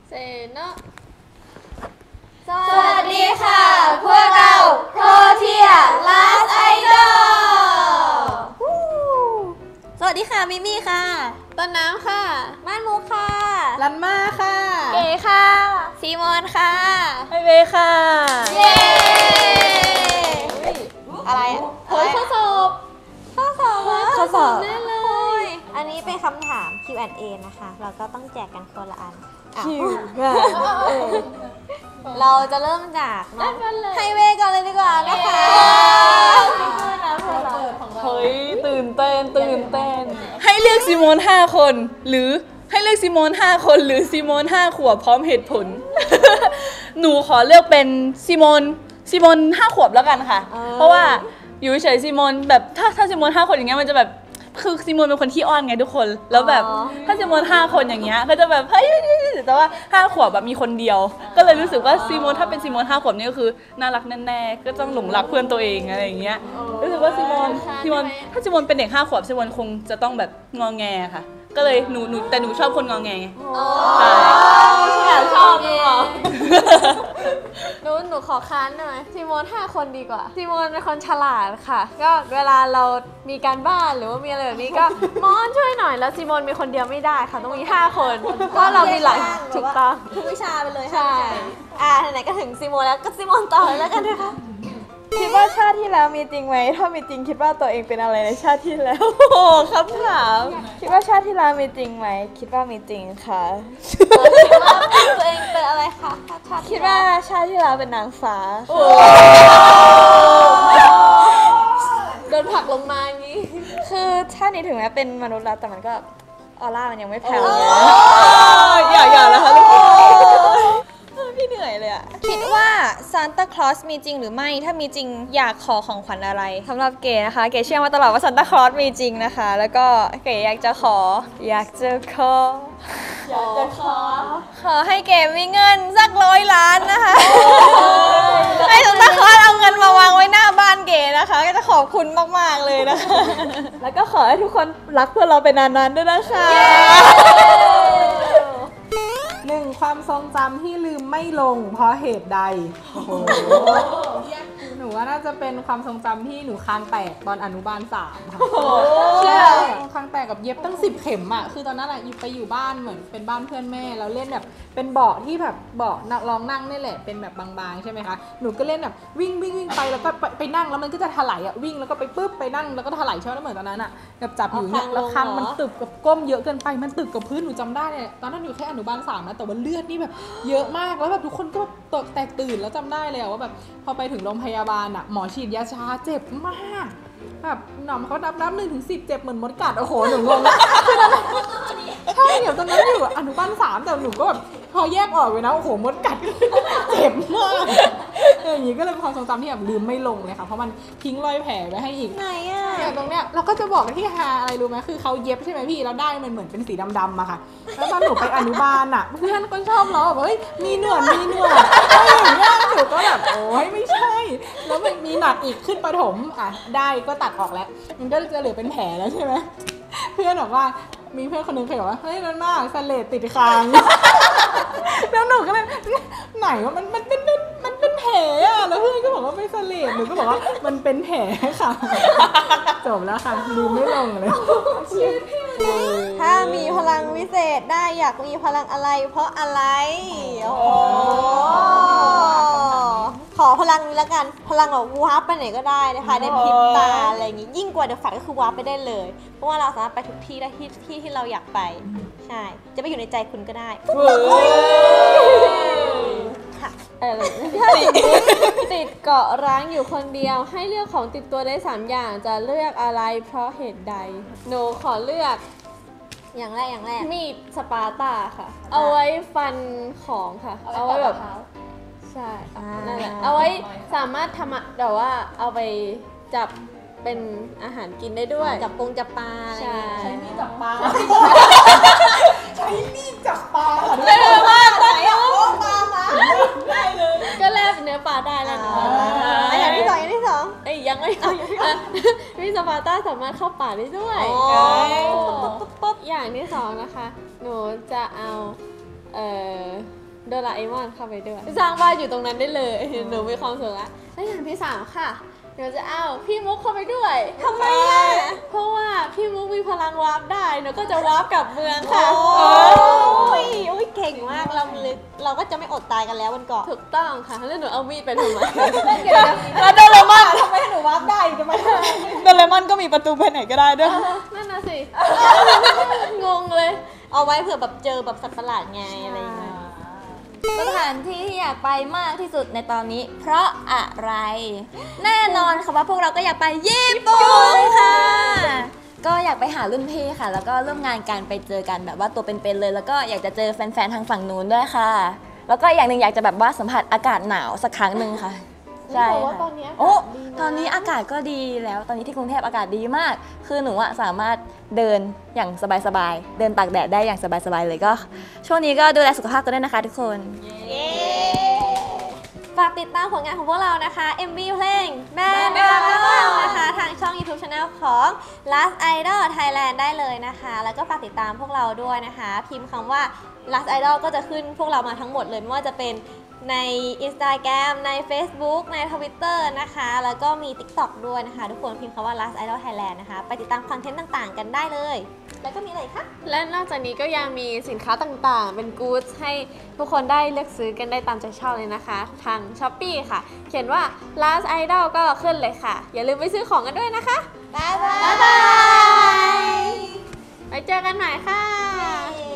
เซโนะสวัสดีค่ะพวกเราโพเทียลาสไอดอลสวัสดีค่ะมิมี่ค่ะต้นน้ำค่ะม่านมุกค่ะลันมาค่ะเก๋ค่ะซีมอนค่ะไอเวค่ะเย้อะไรข้อสอบแน่เลยอันนี้เป็นคำถาม Q&A นะคะเราก็ต้องแจกกันคนละอันเราจะเริ่มจากไฮเวย์ก่อนเลยดีกว่านะคะเฮ้ยตื่นเต้นให้เลือกซิโมน5 คนหรือให้เลือกซิโมน5 คนหรือซิโมน5 ขวบพร้อมเหตุผล หนูขอเลือกเป็นซิโมน5 ขวบแล้วกันค่ะเพราะว่าอยู่เฉยซิโมนแบบถ้าซิโมน5 คนอย่างเงี้ยมันจะแบบคือซิโมนเป็นคนที่อ้อนไงทุกคนแล้วแบบถ้าซิโมน5 คนอย่างเงี้ยก็จะแบบเฮ้ยแต่ว่า5 ขวบแบบมีคนเดียวก็เลยรู้สึกว่าซิโมนถ้าเป็นซิโมน5 ขวบนี่ก็คือน่ารักแน่ๆก็ต้องหลงรักเพื่อนตัวเองอะไรอย่างเงี้ยรู้สึกว่าซิโมนถ้าซิโมนเป็นเด็ก5 ขวบซิโมนคงจะต้องแบบงอแงค่ะก็เลยหนูชอบคนงอแงไงชอบเหรอหนูขอค้านหน่อยซีโมน5 คนดีกว่าซีโมนเป็นคนฉลาดค่ะก็เวลาเรามีการบ้านหรือว่ามีอะไรแบบนี้ก็มอนช่วยหน่อยแล้วซีโมนมีคนเดียวไม่ได้ค่ะต้องมี5 คนเพราะเรามีหลายถูกต้องทุกวิชาไปเลยใช่ไหนก็ถึงซีโมนแล้วก็ซีโมนต่อเลยแล้วกันนะคะคิดว่าชาติที่แล้วมีจริงไหมถ้ามีจริงคิดว่าตัวเองเป็นอะไรในชาติที่แล้วคำถามคิดว่าชาติที่แล้วมีจริงไหมคิดว่ามีจริงค่ะคิดว่าตัวเองเป็นอะไรคะคิดว่าชาติที่แล้วเป็นนางฟ้าโดนผลักลงมาอย่างนี้คือชาตินี้ถึงแม้เป็นมนุษย์แล้วแต่มันก็ออร่ามันยังไม่แผ่วอย่าแล้วค่ะลูกพี่เหนื่อยเลยอะคิดว่าซานตาคลอสมีจริงหรือไม่ถ้ามีจริงอยากขอของขวัญอะไรสำหรับเก๋นะคะเก๋เชื่อมาตลอดว่าซานตาคลอสมีจริงนะคะแล้วก็เก๋อยากจะขอให้เก๋มีเงินสัก100 ล้านนะคะให้ซานตาคลอสเอาเงินมาวางไว้หน้าบ้านเก๋นะคะก็จะขอบคุณมากๆเลยนะคะแล้วก็ขอให้ทุกคนรักเพื่อนเราไปนานๆด้วยนะคะ 1. ความทรงจำที่ลืมไม่ลงเพราะเหตุใดหนูว่าน่าจะเป็นความทรงจำที่หนูคางแตกตอนอนุบาล3ค่ะใช่คางแตกกับเย็บตั้ง10 เข็มอ่ะคือตอนนั้นอ่ะไปอยู่บ้านเหมือนเป็นบ้านเพื่อนแม่แล้วเล่นแบบเป็นเบาะที่แบบเบาะรองนั่งนี่แหละเป็นแบบบางๆใช่ไหมคะหนูก็เล่นแบบวิ่งไปแล้วก็ไปนั่งแล้วมันก็จะถลายอ่ะวิ่งแล้วก็ไปปึ๊บไปนั่งแล้วก็ถลายใช่ไหมแล้วเหมือนตอนนั้นอ่ะแบบจับอยู่เนี่ยแล้วคางมันตึบกับก้มเยอะเกินไปมันตึบกับพื้นหนูจำได้เลยตอนนั้นอยู่แค่อนุบาล3นะแต่ว่าเลือดนี่แบบเยอะมากแล้วแบบทุกคนก็แตกตื่นแล้วจำได้เลยว่าแบบพอไปถึงโรงพยาบาลอ่ะหมอฉีดยาชาเจ็บมากแบบหนอมเขานับ1 ถึง 10เจ็บเหมือนมดกัดโอ้โหหนูงงใช่เดี๋ยวตอนนั้นอยู่อนุบาล3แต่หนูก็แบบพอแยกออกเลยนะโอ้โหมดกัดเจ็บมากอย่างนี้ก็เลยเป็นความทรงจำที่แบบลืมไม่ลงเลยค่ะเพราะมันทิ้งรอยแผลไว้ให้อีกไหนอ่ะอย่างตรงเนี้ยเราก็จะบอกที่ฮาอะไรรู้ไหมคือเขาเย็บใช่ไหมพี่แล้วได้มันเหมือนเป็นสีดำๆอะค่ะแล้วตอนหนูไปอนุบาลอะเพื่อนก็ชอบล้อแบบเฮ้ยมีหนวดอย่างเงี้ยหนูก็แบบโอ้ยไม่ใช่แล้วมันมีหนวดอีกขึ้นประถมอ่ะได้ก็ตัดออกแล้วมันก็จะเหลือเป็นแผลแล้วใช่ไหมเพื่อนบอกว่ามีเพื่อนคนนึงเคยบอกว่าเฮ้ยนั่นมากสเลดติดคางแล้วหนูก็เลยไหนว่ามันเป็นแผลอะแล้วเพื่อนก็บอกว่าไม่สเลดหนูก็บอกว่ามันเป็นแผลค่ะจบแล้วค่ะลืมไม่ลงเลยถ้ามีพลังวิเศษได้อยากมีพลังอะไรเพราะอะไรโอ้โหขอพลังนี้แล้วกันพลังแบบวาร์ปไปไหนก็ได้นะคะในพริบตาอะไรอย่างงี้ยิ่งกว่าเดอะแฟลชก็คือวาร์ปไปได้เลยเพราะว่าเราสามารถไปทุกที่ได้ที่เราอยากไปใช่จะไปอยู่ในใจคุณก็ได้ค่ะติดเกาะร้างอยู่คนเดียวให้เลือกของติดตัวได้3 อย่างจะเลือกอะไรเพราะเหตุใดหนูขอเลือกอย่างแรกมีดสปาร์ตาค่ะเอาไว้ฟันของค่ะเอาไว้แบบใช่นั่นแหละเอาไว้สามารถทำแต่ว่าเอาไปจับเป็นอาหารกินได้ด้วยจับปลาอะไรอย่างเงี้ยใช้มีดจับปลาได้เลยว่าตัดเนื้อปลาได้เลยก็แลกเนื้อปลาได้แล้วนะอย่างที่สองยังไม่มีสปาร์ต้าสามารถเข้าป่าได้ด้วยอย่างที่2นะคะหนูจะเอาโดราเอมอนเข้าไปด้วยสร้างบ้านอยู่ตรงนั้นได้เลยหนูมีความสุขละและอย่างที่ 3 ค่ะเดี๋ยวจะเอาพี่มุกเข้าไปด้วยทำไมอ่ะเพราะว่าพี่มุกมีพลังวาร์ปได้หนูก็จะวาร์ปกลับเมืองค่ะโอ้ยเก่งมากเราก็จะไม่อดตายกันแล้ววันเกาะถูกต้องค่ะแล้วหนูเอามีดไปทำไมแล้วโดเรมอนทำไมให้หนูวาร์ปได้ทำไมโดเรมอนก็มีประตูไปไหนก็ได้ด้วยนั่นน่ะสิ งงเลยเอาไว้เผื่อแบบเจอแบบสัตว์ประหลาดไงอะไรอย่างเงี้ยสถานที่ที่อยากไปมากที่สุดในตอนนี้ เพราะอะไร แน่นอนค่ะว่าพวกเราก็อยากไปญี่ปุ่นค่ะ ก็อยากไปหารุ่นพี่ค่ะ แล้วก็ร่วมงานกันไปเจอกันแบบว่าตัวเป็นๆเลย แล้วก็อยากจะเจอแฟนๆทางฝั่งนู้นด้วยค่ะ แล้วก็อย่างหนึ่งอยากจะแบบว่าสัมผัสอากาศหนาวสักครั้งหนึ่งค่ะใช่บอกว่าค่ะตอนนี้อากาศโอ้ดีนะตอนนี้อากาศก็ดีแล้วตอนนี้ที่กรุงเทพอากาศดีมาก คือหนูอะสามารถเดินอย่างสบายๆเดินตากแดดได้อย่างสบายๆเลยก็ ช่วงนี้ก็ดูแลสุขภาพกันด้วยนะคะทุกคนฝากติดตามผลงานของพวกเรานะคะ MV เพลงแม่รักนะคะทางช่อง YouTube Channel ของ Last Idol Thailand ได้เลยนะคะ แล้วก็ฝากติดตามพวกเราด้วยนะคะ พิมพ์คำว่า Last Idol ก็จะขึ้นพวกเรามาทั้งหมดเลยไม่ว่าจะเป็นใน Instagram ใน Facebook ใน Twitter นะคะ แล้วก็มี TikTok ด้วยนะคะ ทุกคนพิมพ์คำว่า Last Idol Thailand นะคะ ไปติดตามคอนเทนต์ต่างๆ กันได้เลย แล้วก็มีอะไรคะและนอกจากนี้ก็ยังมีสินค้าต่างๆ เป็นกู๊ดให้ทุกคนได้เลือกซื้อกันได้ตามใจชอบเลยนะคะ ทาง Shopee ค่ะ เขียนว่า Last Idol ก็ขึ้นเลยค่ะ อย่าลืมไปซื้อของกันด้วยนะคะบ๊ายบายไว้เจอกันใหม่ค่ะเย้